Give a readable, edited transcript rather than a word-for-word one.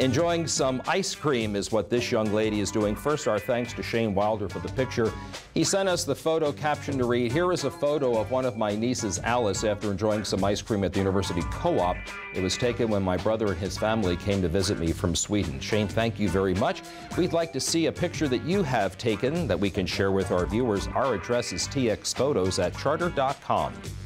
Enjoying some ice cream is what this young lady is doing. First, our thanks to Shane Wilder for the picture. He sent us the photo caption to read, "Here is a photo of one of my nieces, Alice, after enjoying some ice cream at the University Co-op. It was taken when my brother and his family came to visit me from Sweden." Shane, thank you very much. We'd like to see a picture that you have taken that we can share with our viewers. Our address is txphotos@charter.com.